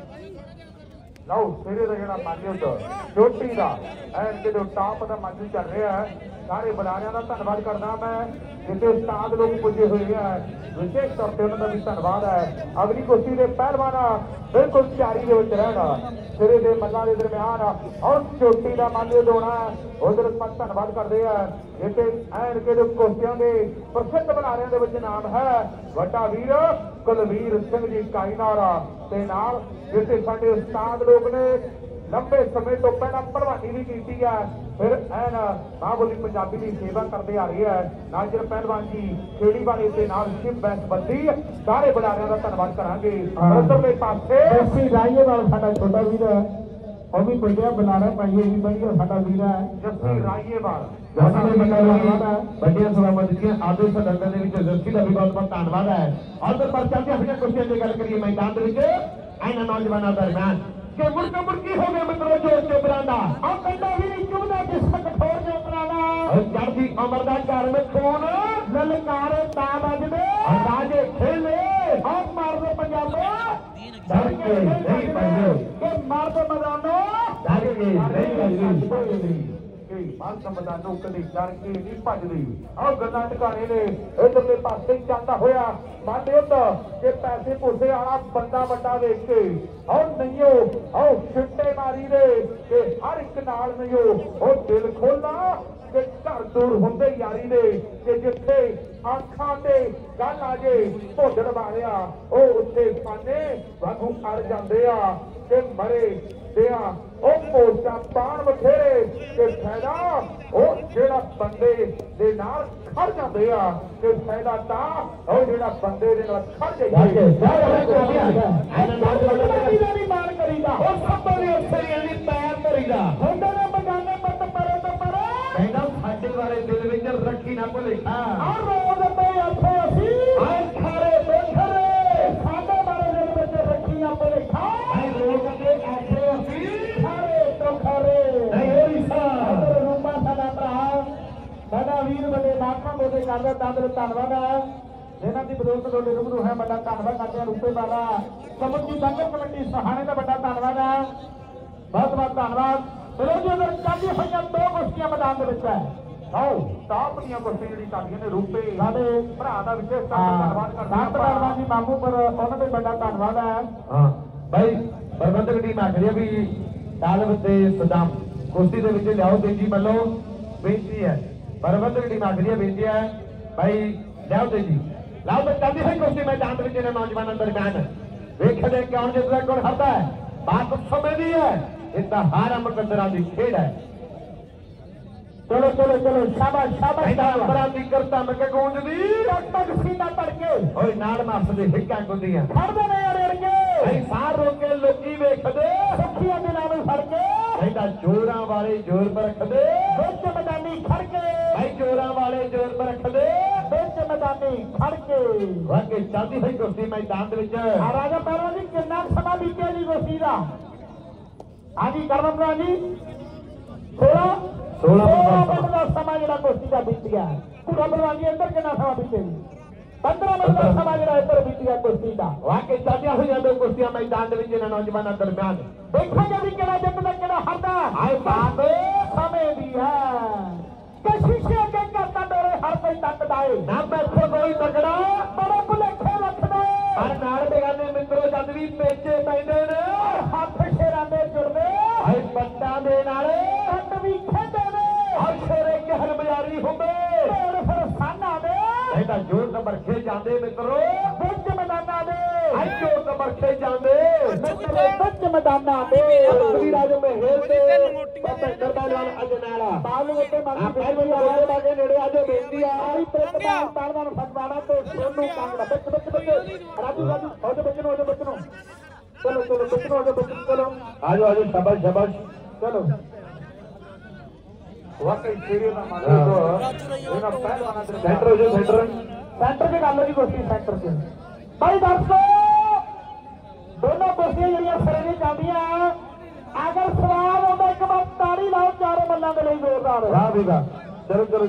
ਲਓ ਸਿਰੇ ਦਾ ਜਿਹੜਾ ਮੰਨ ਚੋਟੀ ਦਾ ਐਨ ਜਦੋਂ ਟਾਪ ਦਾ ਮੰਨ ਚੱਲ ਰਿਹਾ ਹੈ। ਸਾਰੇ ਬੁਲਾਰਿਆਂ ਦਾ ਧੰਨਵਾਦ ਕਰਦਾ ਮੈਂ ਜਿੱਥੇ ਉਸਤਾਦ ਲੋਕ ਪੁੱਜੇ ਹੋਏ ਆ, ਵਿਸ਼ੇਸ਼ ਤੌਰ ਤੇ ਉਹਨਾਂ ਦਾ ਵੀ ਧੰਨਵਾਦ ਹੈ। ਅਗਲੀ ਕੁਸ਼ਤੀ ਦੇ ਪਹਿਲਵਾਨ ਬਿਲਕੁਲ ਤਿਆਰੀ ਦੇ ਵਿੱਚ ਰਹਿਣਾ ਸਿਰੇ ਦੇ ਮੱਲਾਂ ਦੇ ਦਰਮਿਆਨ ਔਰ ਚੋਟੀ ਦਾ ਮੰਨ ਦੋਣਾ ਉਧਰ ਪਰ ਧੰਨਵਾਦ ਕਰਦੇ ਆ ਜਿੱਥੇ ਐਨ ਕੇ ਜੋ ਕੁਸ਼ਤੀਆਂ ਦੇ ਪ੍ਰਸਿੱਧ ਬੁਲਾਰਿਆਂ ਦੇ ਵਿੱਚ ਨਾਮ ਹੈ ਵੱਡਾ ਵੀਰ ਕੁਲਵੀਰ ਸਿੰਘ ਜੀ ਕਾਈਨਾਰਾ ਤੇ ਨਾਲ ਜਿੱਥੇ ਸਾਡੇ ਉਸਤਾਦ ਲੋਕ ਨੇ ਲੰਬੇ ਸਮੇਂ ਤੋਂ ਪਹਿਲਾਂ ਭਲਵਾਨੀ ਵੀ ਕੀਤੀ ਹੈ, ਫਿਰ ਐਨ ਮਾਂ ਬੋਲੀ ਪੰਜਾਬੀ ਦੀ ਸੇਵਾ ਕਰਦੇ ਆ ਰਹੀ ਹੈ। ਨਾਜ਼ਰ ਪਹਿਲਵਾਨ ਜੀ ਖੇੜੀ ਵਾਲੇ ਤੇ ਨਾਲ ਸ਼ਿਵ ਬੈਂਸ ਬੱਦੀ ਸਾਰੇ ਬੁਲਾਰਿਆਂ ਦਾ ਧੰਨਵਾਦ ਕਰਾਂਗੇ। ਉਧਰਲੇ ਪਾਸੇ ਜੱਸੀ ਰਾਈਏਵਾਲ ਸਾਡਾ ਛੋਟਾ ਵੀਰ ਹੈ, ਉਹ ਵੀ ਪੁੱਜਿਆ ਬੁਲਾਰਾ ਪਾਈਏ ਵੀ ਵਧੀਆ ਸਾਡਾ ਵੀਰ ਹੈ। ਜੱਸੀ ਰਾਈਏਵਾਲ ਵੱਡੀਆਂ ਸਭਾਵਾਂ ਦਿੱਤੀਆਂ ਆਦੇਸ਼ ਦੰਗਲ ਦੇ ਵਿੱਚ ਜੱਸੀ ਦਾ ਵੀ ਬਹੁਤ ਬਹੁਤ ਧੰਨਵਾਦ ਹੈ। ਔਰ ਪਰ ਚੱਲਦੇ ਹੋਏ ਕੁਸ਼ਤੀਆਂ ਦੀ ਗੱਲ ਕਰੀਏ ਮੈਦਾਨ ਦੇ ਵਿੱਚ ਇਹਨਾਂ ਨੌਜਵਾਨਾਂ ਦਰਮਿਆਨ ਕਿ ਮੁਰਕ ਮੁਰਕੀ ਹੋ ਗਏ ਮਿੱਤਰੋ ਜੋਰ ਚੋਬਰਾਂ ਦਾ ਆਹ ਕਹਿੰਦਾ ਵੀ ਚੁਬਦਾ ਜਿਸਮ ਕਠੋਰ ਜੋ ਬਣਾਣਾ ਜੜਦੀ ਅਮਰ ਦਾ ਘਰ ਵਿੱਚ ਖੂਨ ਲਲਕਾਰੇ ਤਾਂ ਵੱਜਦੇ ਰਾਜੇ ਖੇਲੇ ਆਹ ਮਾਰਦੇ ਪੰਜਾਬੋ ਡਰ ਕੇ ਨਹੀਂ ਭੱਜੋ ਕਿ ਮਾਰਦੇ ਮੈਦਾਨੋ ਡਰ ਕੇ ਨਹੀਂ ਭੱਜੋ ਮਨ ਸਮਝਾਨੋਂ ਕਦੇ ਡਰ ਕੇ ਨਹੀਂ ਭੱਜਦੀ। ਆਹ ਗੱਲਾਂ ਟਿਕਾਣੇ ਨੇ ਇਧਰਲੇ ਪਾਸੇ ਜਾਂਦਾ ਹੋਇਆ ਮੰਨ ਉੱਤ ਕਿ ਪੈਸੇ ਭੁੱਸੇ ਵਾਲਾ ਬੰਦਾ ਵੱਡਾ ਵੇਖ ਕੇ ਆਹ ਨਹੀਂਓ ਆਹ ਛਿੱਟੇ ਮਾਰੀ ਦੇ ਕਿ ਹਰ ਇੱਕ ਨਾਲ ਨਹੀਂਓ ਉਹ ਦਿਲ ਖੋਲਾ ਕਿ ਘਰ ਦੂਰ ਹੁੰਦੇ ਯਾਰੀ ਦੇ ਕਿ ਜਿੱਥੇ ਅੱਖਾਂ ਤੇ ਗੱਲ ਆ ਜੇ ਭੋਜਨ ਵਾਲਿਆ ਉਹ ਉੱਤੇ ਪਾਨੇ ਵਾਂਗੂ ਅੜ ਜਾਂਦੇ ਆ ਤੇ ਮਰੇ ਤੇ ਆ ਉਹ ਪੋਸਟਾਂ ਪਾਣ ਬਥੇਰੇ ਤੇ ਫਾਇਦਾ ਉਹ ਜਿਹੜਾ ਬੰਦੇ ਦੇ ਨਾਲ ਖੜ ਜਾਂਦੇ ਆ ਤੇ ਫਾਇਦਾ ਤਾਂ ਉਹ ਜਿਹੜਾ ਬੰਦੇ ਦੇ ਨਾਲ ਖੜ ਜਾਈਏ ਵੀ ਮਾਰ ਕਰੀਦਾ ਉਹ ਸਭ ਤੋਂ ਵੀ ਉੱਥੇ ਨਹੀਂ ਪੈਰ ਧਰੀਦਾ ਹੁੰਦੇ ਨੇ ਬਗਾਨੇ ਮਤ ਪਰੇ ਤੋਂ ਪਰੇ ਕਹਿੰਦਾ ਸਾਡੇ ਵਾਲੇ ਦਿਲ ਵਿੱਚ ਰੱਖੀ ਨਾ ਭੁਲੇਖਾ ਆ ਰੋਜ਼ ਤੇ ਇੱਥੇ ਅਸੀਂ ਆਏ ਖਾਰੇ ਬੇਖਰੇ ਸਾਡੇ ਬਾਰੇ ਦਿਲ ਵਿੱਚ ਰੱਖੀ ਨਾ ਭੁਲੇਖਾ ਆਏ ਰੋਜ਼ ਤੇ ਇੱਥੇ ਅਸੀਂ ਖਾਰੇ ਤੋਂ ਖਾਰੇ ਨਹੀਂ ਹੋਈ ਸਾ ਰੂਪਾ ਸਾਡਾ ਭਰਾ ਸਾਡਾ ਵੀਰ ਵੱਡੇ ਨਾਟਕਾਂ ਬੋਲੇ ਕਰਦਾ ਤਾਂ ਦਿਲ ਧੰਨਵਾਦ ਹੈ ਇਹਨਾਂ ਦੀ ਬਦੌਲਤ ਤੁਹਾਡੇ ਰੂਬਰੂ ਹੈ ਵੱਡਾ ਧੰਨਵਾਦ ਕਰਦੇ ਹਾਂ ਰੂਪੇ ਵਾਲਾ ਕਮੇਟੀ ਸੰਗਤ ਕਮੇਟੀ ਸਹਾਣੇ ਦਾ ਵੱਡਾ ਧੰਨਵਾਦ ਹੈ ਬਹੁਤ ਬਹੁਤ ਧੰਨਵਾਦ ਚਲੋ ਜੀ ਅਗਰ ਚਾਲੀ ਹੋਈਆਂ ਦੋ ਕੁਸ਼ਤੀਆਂ ਮੈਦਾਨ ਦੇ ਵਿੱਚ ਹੈ ਆਓ ਟਾਪ ਦੀਆਂ ਕੁਸ਼ਤੀ ਜਿਹੜੀ ਚੱਲਦੀਆਂ ਨੇ ਰੂਪੇ ਸਾਡੇ ਭਰਾ ਦਾ ਵਿਸ਼ੇਸ਼ ਧੰਨਵਾਦ ਕਰਦੇ ਡਾਕਟਰ ਧੰਨਵਾਦ ਜੀ ਮਾਮੂ ਪਰ ਉਹਨਾਂ ਦਾ ਵੱਡਾ ਧੰਨਵਾਦ ਹੈ ਹਾਂ ਭਾਈ ਪ੍ਰਬੰਧਕ ਟੀਮ ਆਖ ਰਹੀ ਹੈ ਵੀ ਤਾਲਬ ਤੇ ਸਦਾਮ ਕੁਸ਼ਤੀ ਦੇ ਵਿੱਚ ਲਿਆਓ ਤੇਜੀ ਵੱਲੋਂ ਬੇਨਤੀ ਹੈ ਪ੍ਰਬੰਧਕ ਟੀਮ ਆਖ ਰਹੀ ਹੈ ਬੇਨਤੀ ਹੈ ਭਾਈ ਲਿਆਓ ਤੇਜੀ ਲਾਓ ਤੇ ਚੱਲਦੀ ਹੋਈ ਕੁਸ਼ਤੀ ਮੈਦਾਨ ਦੇ ਵਿੱਚ ਇਹਨਾਂ ਨੌਜਵਾਨਾਂ ਦਰਮਿਆਨ ਵੇਖਦੇ ਕੌਣ ਜਿੱਤਦਾ ਕੌਣ ਹਾਰਦਾ ਹੈ ਬਾਤ ਸਮੇਂ ਦੀ ਹੈ ਇਹ ਤਾਂ ਹਾਰ ਮੁਕੱਦਰਾਂ ਦੀ ਖੇਡ ਹੈ ਚਲੋ ਚਲੋ ਚਲੋ ਸ਼ਾਬਾਸ਼ ਸ਼ਾਬਾਸ਼ ਇਹਦਾ ਅੰਬਰਾਂ ਦੀ ਕਰਤਾ ਮੈਂ ਕਿ ਗੂੰਜਦੀ ਤੱਕ ਸੀਨਾ ਧੜਕੇ ਓਏ ਨਾਲ ਮਾਸਦੇ ਹਿੱਕਾਂ ਗੁੰਦੀਆਂ ਖੜਦੇ ਨੇ ਯਾਰ ਅੜਕੇ ਭਾਈ ਸਾਰ ਰੋਕੇ ਲੋਕੀ ਵੇਖਦੇ ਸੱਖੀਆਂ ਦੇ ਨਾਲ ਫੜ ਕੇ ਕਹਿੰਦਾ ਜੋਰਾਂ ਵਾਲੇ ਜ਼ੋਰ ਪਰ ਰੱਖਦੇ ਵਿੱਚ ਮੈਦਾਨੀ ਖੜ ਕੇ ਭਾਈ ਜੋਰਾਂ ਵਾਲੇ ਜ਼ੋਰ ਪਰ ਰੱਖਦੇ ਵਿੱਚ ਮੈਦਾਨੀ ਖੜ ਕੇ ਵਾਕੇ ਚੱਲਦੀ ਹੋਈ ਕੁਸ਼ਤੀ ਮੈਦਾਨ ਦੇ ਵਿੱਚ ਆ ਰਾਜਾ ਪਹਿਲਾਂ ਜੀ ਕਿੰਨਾ ਸਮਾਂ ਬੀਤਿਆ ਜੀ ਕੁਸ਼ਤੀ ਦਾ ਹਾਂਜੀ ਕਰਮਰਾ ਜੀ ਸੋਲਾਂ ਸੋਲਾਂ ਮਿੰਟ ਦਾ ਸਮਾਂ ਜਿਹੜਾ ਕੁਸ਼ਤੀ ਦਾ ਬੀਤ ਗਿਆ ਪੂਰਾ ਬਲਵਾਨ ਜੀ ਅੰਦਰ ਕਿੰਨਾ ਸਮਾਂ ਬੀਤਿਆ ਜੀ ਪੰਦਰਾਂ ਮਿੰਟ ਦਾ ਸਮਾਂ ਜਿਹੜਾ ਇੱਧਰ ਬੀਤ ਗਿਆ ਕੁਸ਼ਤੀ ਦਾ ਵਾਕੇ ਚੱਲਦੀਆਂ ਹੋਈਆਂ ਦੋ ਕੁਸ਼ਤੀਆਂ ਮੈਦਾਨ ਦੇ ਵਿੱਚ ਇਹਨਾਂ ਨੌਜਵਾਨਾਂ ਦਰਮਿਆਨ ਦੇਖਾਂਗੇ ਵੀ ਕਿਹੜਾ ਜਿੱਤਦਾ ਕਿਹੜਾ ਹਾਰਦਾ ਆਏ ਬਾਤ ਸਮੇਂ ਦੀ ਹੈ ਕਿ ਸ਼ੀਸ਼ੇ ਅੱਗੇ ਕਰਤਾ ਡੋਰੇ ਹਰ ਕੋਈ ਤੱਕਦਾ ਏ ਨਾ ਮੈਥੋਂ ਕੋਈ ਤਕੜਾ ਬੜੇ ਭੁਲੇਖੇ ਰੱਖਦੇ ਪਰ ਨਾਲ ਬੇਗਾਨੇ ਮਿੱਤਰੋ ਜਦ ਵੀ ਪੇਚੇ ਪੈਂਦੇ ਨੇ ਹੱਥ ਸ਼ੇਰਾਂ ਦੇ ਜੁੜਦੇ ਆਏ ਪੱਟਾਂ ਦੇ ਨਾਲ ਹੱਥ ਵੀ ਖੇਡਦੇ ਨੇ ਹਰ ਸ਼ੇਰੇ ਕਹਿਰ ਬਿਆਰੀ ਹੁੰਦੇ ਢੇਰ ਫਰਸਾਨਾ ਦੇ ਇਹਦਾ ਜੋਰ ਨੰਬਰਖੇ ਜਾਂਦੇ ਮਿੱਤਰੋ ਵਿੱਚ ਮੈਦਾਨਾਂ ਦੇ ਆਈ ਜੋਰ ਨੰਬਰਖੇ ਜਾਂਦੇ ਮਿੱਤਰੋ ਵਿੱਚ ਮੈਦਾਨਾਂ ਦੇ ਕਬੀਰ ਆਜਮ ਮਹਿਲ ਤੇ ਭੈਂਦਰ ਪਹਿਲਵਾਨ ਅਜਨਾਲਾ ਬਾਲੂ ਉੱਤੇ ਆ ਮੰਗੀ ਪਹਿਲਵਾਨ ਬੋਲੇ ਬਾਗੇ ਨੇੜੇ ਆਜੋ ਬੇਨਤੀ ਆ ਆਈ ਪ੍ਰਤਪਾਲ ਪਹਿਲਵਾਨ ਫਗਵਾੜਾ ਤੇ ਸੋਨੂ ਕਾਂਗੜਾ ਵਿੱਚ ਵਿੱਚ ਵਿੱਚ ਰਾਜੂ ਰਾਜੂ ਉਹਦੇ ਬੱਚੇ ਨੂੰ ਉਹਦੇ ਬੱਚੇ ਨੂੰ ਚਲੋ ਚਲੋ ਬੱਚੇ ਨੂੰ ਉਹਦੇ ਬੱਚੇ ਨੂੰ ਚਲੋ ਆਜੋ ਆਜੋ ਸ਼ਾਬਾਸ਼ ਸ਼ਾਬਾਸ਼ ਚਲੋ ਵਾਕਈ ਸ਼ੇਰੇ ਦਾ ਮਾਲਕ ਇਹਨਾਂ ਪਹਿਲਵਾਨਾਂ ਦੇ ਸੈਂਟਰ ਹੋ ਜਾਓ ਸੈਂਟਰ ਸੈਂਟਰ ਦੀ ਗੱਲ ਜੀ ਕੁਸ਼ਤੀ ਸੈਂਟਰ 'ਚ ਭਾਈ ਦਰਸ਼ਕੋ ਦੋਨੋਂ ਕੁਸ਼ਤੀਆਂ ਜਿਹੜੀਆਂ ਸਿਰੇ ਨਹੀਂ ਜਾਂਦੀਆਂ ਅਗਰ ਸਵਾਲ ਆਉਂਦਾ ਇੱਕ ਵਾਰ ਤਾੜੀ ਲਾਓ ਚਾਰੋਂ ਮੱਲਾਂ ਦੇ ਲਈ ਜ਼ੋਰਦਾਰ ਵਾਹ ਵੀ ਵਾਹ ਚਲੋ ਚਲੋ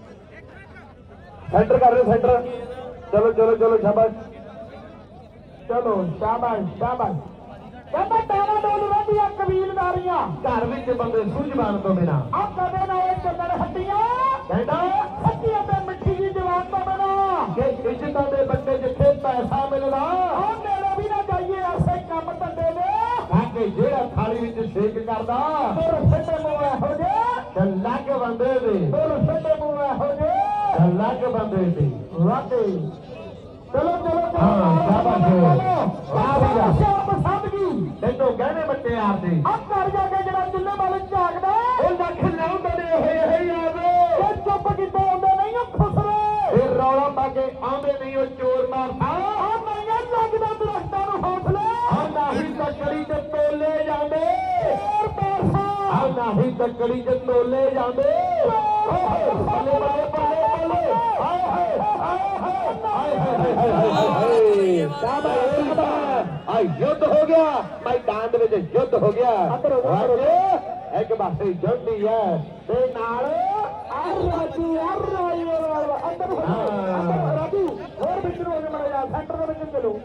ਸੈਂਟਰ ਕਰ ਰਹੇ ਸੈਂਟਰ ਚਲੋ ਚਲੋ ਚਲੋ ਸ਼ਾਬਾਸ਼ ਚਲੋ ਸ਼ਾਬਾਸ਼ ਸ਼ਾਬਾਸ਼ ਕਹਿੰਦਾ ਟਾਣਾ ਡੋਲ ਰਹਿੰਦੀਆਂ ਕਬੀਲਦਾਰੀਆਂ ਘਰ ਵਿੱਚ ਬੰਦੇ ਸੂਝਵਾਨ ਤੋਂ ਬਿਨਾ ਆ ਕਦੇ ਨਾ ਇਹ ਚੱਲਣ ਹੱਡੀਆਂ ਕਹਿੰਦਾ ਸੱਚੀ ਅਤੇ ਮਿੱਠੀ ਜੀ ਜਵਾਨ ਤੋਂ ਬਿਨਾ ਕਿ ਇੱਜ਼ਤਾਂ ਦੇ ਬੰਦੇ ਜਿੱਥੇ ਪੈਸਾ ਮਿਲਦਾ ਉਹ ਨੇੜੇ ਵੀ ਨਾ ਜਾਈਏ ਐਸੇ ਕੰਮ ਧੰਦੇ ਦੇ ਕਾਕੇ ਜਿਹੜਾ ਥਾਲੀ ਵਿੱਚ ਛੇਕ ਕਰਦਾ ਤੁਰ ਸਿੱਟੇ ਮੂੰਹ ਇਹੋ ਜੇ ਤੇ ਲੱਗ ਬੰਦੇ ਦੇ ਤੁਰ ਸਿੱਟੇ ਮੂੰਹ ਇਹੋ ਜੇ ਤੇ ਲੱਗ ਬੰਦੇ ਦੇ ਵਾਕਈ ਚਲੋ ਚਲੋ ਹਾਂ, ਸ਼ਾਬਾਸ਼। ਵਾਹ ਵੀ ਵਾਹ। ਸ਼ਾਬਾਸ਼ ਪਸੰਦ ਕੀ ਤੈਨੂੰ ਗਹਿਣੇ ਬੱਟੇ ਯਾਰ ਦੇ ਆ ਘਰ ਜਾ ਕੇ ਜਿਹੜਾ ਚੁੱਲ੍ਹੇ ਵਾਲੇ ਝਾਕਦਾ ਉਹ ਲੱਖ ਲਾਉਂਦੇ ਨੇ ਇਹ ਇਹ ਯਾਦ ਇਹ ਚੁੱਪ ਕਿਤੇ ਆਉਂਦੇ ਨਹੀਂ ਉਹ ਖੁਸਰੇ ਇਹ ਰੌਲਾ ਪਾ ਕੇ ਆਉਂਦੇ ਨਹੀਂ ਉਹ ਚੋਰ ਮਾਰਦਾ ਆ ਨਹੀਂ ਲੱਗਦਾ ਦਰਖਤਾਂ ਨੂੰ ਹੌਸਲੇ ਆ ਨਹੀਂ ਤੱਕੜੀ ਤੇ ਤੋਲੇ ਜਾਂਦੇ ਹੋਰ ਪੈਸਾ ਆ ਨਹੀਂ ਤੱਕੜੀ ਤੇ ਤੋਲੇ ਜਾਂਦੇ ਬੱਲੇ ਬੱਲੇ ਬੱਲੇ ਬੱਲੇ ਹਾਏ ਹਾਏ ਹਾਏ ਹਾਏ ਹਾਏ ਹਾਏ ਹਾਏ ਸ਼ਾਬਾਸ਼ ਆ ਯੁੱਧ ਹੋ ਗਿਆ ਮੈਦਾਨ ਦੇ ਵਿੱਚ ਯੁੱਧ ਹੋ ਗਿਆ ਵਾਕੇ ਇੱਕ ਪਾਸੇ ਜੰਦੀ ਹੈ ਤੇ ਨਾਲ ਆ ਰਾਜੂ ਆ ਰਾਜੂ ਅੰਦਰ ਅੰਦਰ ਰਾਜੂ ਹੋਰ ਵਿੱਚ ਨੂੰ ਹੋ ਜਾ ਸੈਂਟਰ ਦੇ ਵਿੱਚ ਚਲੋ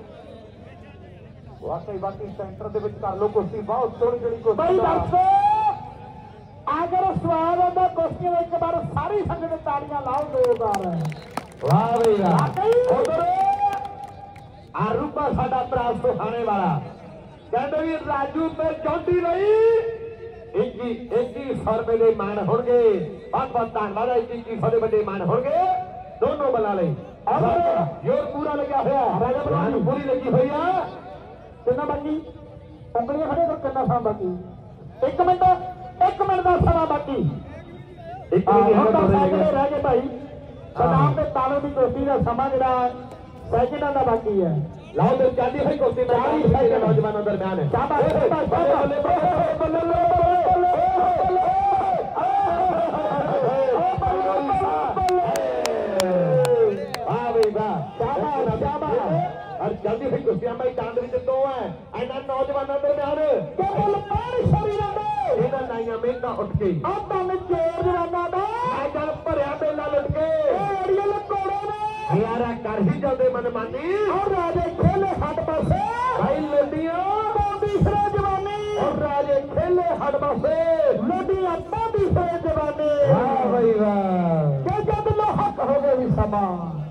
ਵਾਕਈ ਵਾਕਈ ਸੈਂਟਰ ਦੇ ਵਿੱਚ ਕਰ ਲੋ ਕੁਸ਼ਤੀ ਬਹੁਤ ਸੋਹਣੀ ਜਿਹੜੀ ਕੁਸ਼ਤੀ ਭਾਈ ਦਾ ਦਰਸ਼ਕੋ ਅਗਰ ਸਵਾਲ ਆਉਂਦਾ ਕੁਸ਼ਤੀ ਵਿੱਚ ਇੱਕ ਵਾਰ ਸਾਰੀ ਸੰਗਤ ਤਾੜੀਆਂ ਲਾਓ ਜ਼ੋਰਦਾਰ ਵਾਹ ਬਈ ਵਾਹ ਵਾਕਈ ਉਧਰ ਆ ਰੂਪਾ ਸਾਡਾ ਭਰਾ ਸੁਹਾਣੇ ਵਾਲਾ ਕਹਿੰਦੇ ਵੀ ਰਾਜੂ ਤੇ ਚੌਂਟੀ ਲਈ ਇੱਕੀ ਇੱਕੀ ਸੌ ਰੁਪਏ ਦੇ ਮਾਣ ਹੋਣਗੇ ਬਹੁਤ ਬਹੁਤ ਧੰਨਵਾਦ ਇੱਕੀ ਇੱਕੀ ਸੌ ਦੇ ਵੱਡੇ ਮਾਣ ਹੋਣਗੇ दोनों बना ले जोर पूरा लगा होया राजा बलान पूरी लगी हुई है कितना बाकी उंगलियां खड़े तो कितना समा बाकी एक मिनट एक मिनट का समा बाकी एक मिनट रह गए भाई बदाम के तालों की कुश्ती का समा जरा सैकंडों का बाकी है लाओ तो चाली है कुश्ती में चालीस है नौजवानों दरमियान है शाबाश और जल्दी से कुश्तियां भाई टांड विच दो है इन्हां नौजवानों दरमियान केवल पानी शरीरां दे इन्हां नाइयां मेहनतां उठ के आपां में चोर जवानां दा आजल भरिया मेला लुट के अड़ियल कोड़े ने यारा कर ही जल्दे मनमानी और राजे खेले हट पासे भाई लुटियां तीसरे जवानी और राजे खेले हट पासे लुटियां तीसरे जवानी वाह भाई वाह के जब लो हक हो गए भी समा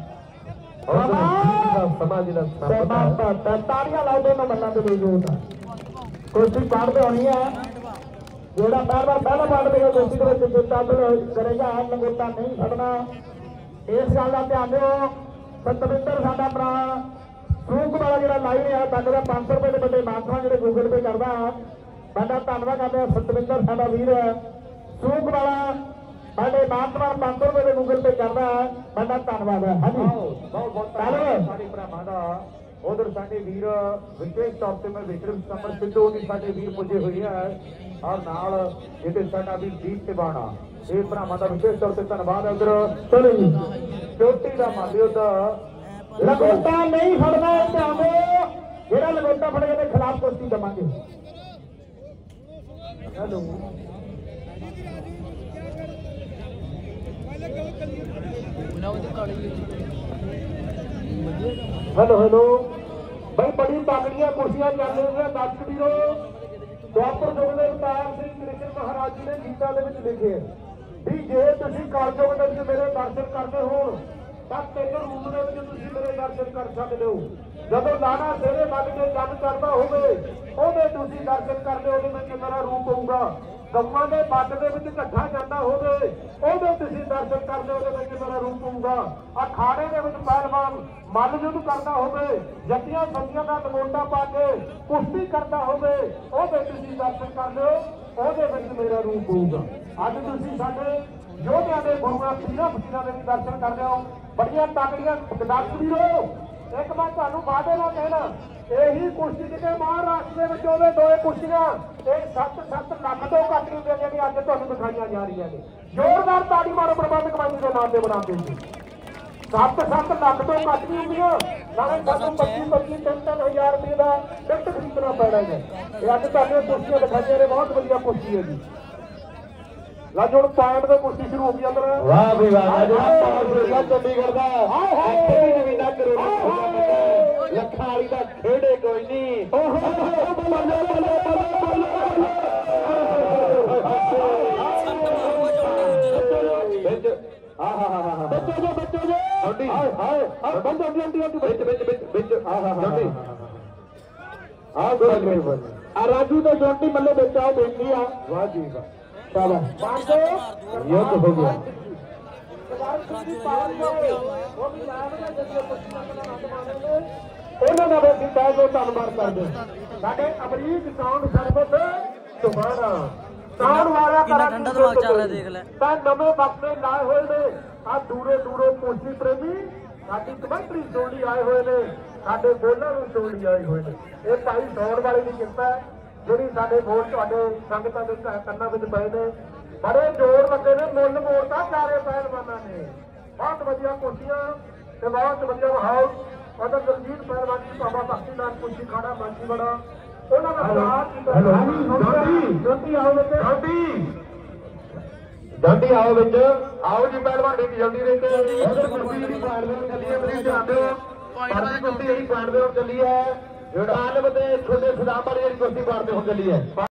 समाज ताड़ियां लाओ दोनों मल्लां दे मौजूद कुश्ती काटते होनी है जोड़ा बार बार पहला पार्ट देगा कुश्ती के जितना करेगा लंगोटा नहीं छड़ना इस गल का ध्यान दो सतविंदर साडा भरा सूक वाला जो लाइन है तकदा पांच सौ रुपए के बड़े मात्रा जो गूगल पे करता बड़ा धन्यवाद करते हैं सतविंदर साडा वीर सूक वाला बड़े मात्रा पांच सौ रुपए के गूगल पे करता है बड़ा धन्यवाद है हाँ जी बहुत बहुत साडे भरावां दा उधर साडे वीर विशेष तौर ते मैं विक्रम समर सिद्धू की साडे वीर पुजे हुए हैं और नाल इहदे साडा वीर दीप तिवाना ये भरावां दा विशेष तौर ते धन्यवाद है। उधर चलो जी चोटी दा महायुद्ध लगोटा नहीं फड़ना ध्यान दो जेड़ा लगोटा फड़ेगा तो खिलाफ कुश्ती दवांगे हेलो हेलो हेलो भाई बड़ी ताकड़ियां कुर्सियां चल रही हैं दर्शक वीरो द्वापर युग के अवतार श्री कृष्ण महाराज जी ने गीता के विच लिखे भी जे तुसीं कलयुग दे विच मेरे दर्शन करते हो तां तीन रूप दे विच तुसीं मेरे दर्शन कर सकदे हो जदों लाड़ा सेरे लग के जग करदा होवे ओहदे तुसीं दर्शन करदे हो ओहदे विच मेरा रूप होऊगा गवां दे पੱਟ ਦੇ ਵਿੱਚ ਇਕੱਠਾ ਜਾਂਦਾ ਹੋਵੇ ਉਹਦੇ ਤੁਸੀਂ ਦਰਸ਼ਨ ਕਰਦੇ ਉਹਦੇ ਵਿੱਚ ਮੇਰਾ ਰੂਪ ਹੋਊਗਾ ਅਖਾੜੇ ਦੇ ਵਿੱਚ ਪਹਿਲਵਾਨ ਮੱਲ ਯੁੱਧ ਕਰਦਾ ਹੋਵੇ ਜੱਟੀਆਂ ਸੰਗੀਆਂ ਦਾ ਲੰਗੋਟਾ ਪਾ ਕੇ ਕੁਸ਼ਤੀ ਕਰਦਾ ਹੋਵੇ ਉਹਦੇ ਤੁਸੀਂ ਦਰਸ਼ਨ ਕਰਦੇ ਹੋ ਉਹਦੇ ਵਿੱਚ ਮੇਰਾ ਰੂਪ ਹੋਊਗਾ ਅੱਜ ਤੁਸੀਂ ਸਾਡੇ ਯੋਧਿਆਂ ਦੇ ਗੁਰੂਆਂ ਪੀਰਾਂ ਫਕੀਰਾਂ ਦੇ ਵੀ ਦਰਸ਼ਨ ਕਰਦੇ ਹੋ ਬੜੀਆਂ ਤਾਕੜੀਆਂ ਦਰਸ਼ਕ ਵੀਰੋ ਇੱਕ ਮੈਂ ਤੁਹਾਨੂੰ ਵਾਅਦੇ ਨਾਲ ਕਹਿਣਾ ਇਹੀ ਕੁਸ਼ਤੀ ਕਿਤੇ ਮਹਾਰਾਸ਼ਟਰ ਦੇ ਵਿੱਚ ਹੋਵੇ ਦੋਏ ਕੁਸ਼ਤੀਆਂ ਇਹ ਸੱਤ ਸੱਤ ਲੱਖ ਤੋਂ ਘੱਟ ਨਹੀਂ ਹੁੰਦੀਆਂ ਜਿਹੜੀਆਂ ਅੱਜ ਤੁਹਾਨੂੰ ਦਿਖਾਈਆਂ ਜਾ ਰਹੀਆਂ ਨੇ ਜ਼ੋਰਦਾਰ ਤਾੜੀ ਮਾਰੋ ਪ੍ਰਬੰਧਕ ਕਮੇਟੀ ਦੇ ਨਾਮ ਤੇ ਬਣਾਉਂਦੇ ਜੀ ਸੱਤ ਸੱਤ ਲੱਖ ਤੋਂ ਘੱਟ ਨਹੀਂ ਹੁੰਦੀਆਂ ਨਾਲੇ ਸਾਨੂੰ ਪੱਚੀ ਪੱਚੀ ਤਿੰਨ ਤਿੰਨ ਹਜ਼ਾਰ ਰੁਪਏ ਦਾ ਟਿਕਟ ਖਰੀਦਣਾ ਪੈਣਾ ਹੈ ਇਹ ਅੱਜ ਤੁਹਾਨੂੰ ਕੁਸ਼ਤੀਆਂ ਦਿਖਾਈਆਂ ਨੇ ਬਹੁਤ ਵਧੀਆ ਕੁਸ਼ਤੀ ਹੈ ਜੀ ਲੱਜ ਹੁਣ ਪੁਆਇੰਟ ਤੇ ਕੁਸ਼ਤੀ ਸ਼ੁਰੂ ਹੋ ਗਈ ਅੰਦਰ ਵਾਹ ਵੀ ਵਾਹ ਜਿਹੜਾ ਚੰਡੀਗੜ੍ਹ ਦਾ ਹਾਏ ਹਾਏ ਨਵੀਨਾ ਕਰੋੜ ਲੱਖਾਂ ਵਾਲੀ ਦਾ ਖੇੜੇ ਕੋਈ ਨਹੀਂ ਬੱਚੋ ਜੋ ਬੱਚੋ ਜੋ ਛੋਟੀ ਹਾਏ ਹਾਏ ਬੰਦ ਅੱਡੀ ਅੱਡੀ ਅੱਡੀ ਵਿੱਚ ਵਿੱਚ ਵਿੱਚ ਵਿੱਚ ਹਾਂ ਹਾਂ ਛੋਟੀ ਆ ਗੋਲ ਆ ਰਾਜੂ ਤੇ ਛੋਟੀ ਮੱਲੇ ਵਿੱਚ ਆਓ ਬੇਟੀ ਆ ਵਾਹ ਜੀ ਵਾਹ शाबाश ये तो हो गया उन्होंने भी तय को धन्यवाद करते साडे अमरीक साउंड सर्विस सुभाना साउंड वाला कितना ठंडा दिमाग चल रहा है देख ले ਤਾਂ ਨਵੇਂ ਬਕਸੇ ਲਾਏ ਹੋਏ ਨੇ ਆ ਦੂਰੇ ਦੂਰੇ ਪੋਸ਼ੀ ਪ੍ਰੇਮੀ ਸਾਡੀ ਕਮੈਂਟਰੀ ਸੁਣਨੀ ਆਏ ਹੋਏ ਨੇ ਸਾਡੇ ਬੋਲਾਂ ਨੂੰ ਸੁਣਨੀ ਆਏ ਹੋਏ ਨੇ ਇਹ ਭਾਈ ਸੌਣ ਵਾਲੇ ਦੀ ਕਿਰਪਾ ਹੈ ਜਿਹੜੀ ਸਾਡੇ ਬੋਲ ਤੁਹਾਡੇ ਸੰਗਤਾਂ ਦੇ ਕੰਨਾਂ ਵਿੱਚ ਪਏ ਨੇ ਬੜੇ ਜ਼ੋਰ ਲੱਗੇ ਨੇ ਮੁੱਲ ਮੋੜਤਾ ਚਾਰੇ ਪਹਿਲਵਾਨਾਂ ਨੇ ਬਹੁਤ ਵਧੀਆ ਕੁਸ਼ਤੀਆਂ ਤੇ ਬਹੁਤ ਵਧੀਆ ਮਾਹੌਲ ਉਹਦਾ ਦਲਜੀਤ ਪਹਿਲਵਾਨ ਜੀ ਬਾਬਾ ਭਗਤੀ ਨਾਲ ਕੁਸ਼ਤੀ ਖਾੜਾ ਬਾਕੀ ਬੜਾ ਉਹਨਾਂ ਦਾ ਸਾਥ ਕੀਤਾ ਜੋਤੀ ਜੋਤੀ ਆਓ ਵਿੱਚ ਜੋਤੀ ਜਲਦੀ ਆਓ ਵਿੱਚ ਆਓ ਜੀ ਪਹਿਲਵਾਨ ਇੱਕ ਜਲਦੀ ਰਹਿ ਕੇ ਉਧਰ ਕੁਸ਼ਤੀ ਜਿਹੜੀ ਪੁਆਇੰਟ ਦੇ ਵਿੱਚ ਚੱਲੀ ਹੈ ਮੇਰੀ ਧਿਆਨ ਦਿਓ ਪੁਆਇੰਟ ਕੁਸ਼ਤੀ ਜਿਹੜੀ ਪੁਆਇੰਟ ਦੇ ਵਿੱਚ ਚੱਲੀ ਹੈ ਮਾਨਵ ਦੇ ਛੋਟੇ ਸਦਾਮ ਵਾਲੀ ਜਿਹੜੀ ਕੁਸ਼ਤੀ ਪੁਆਇੰਟ ਤੇ ਹੁਣ ਚੱਲੀ ਹੈ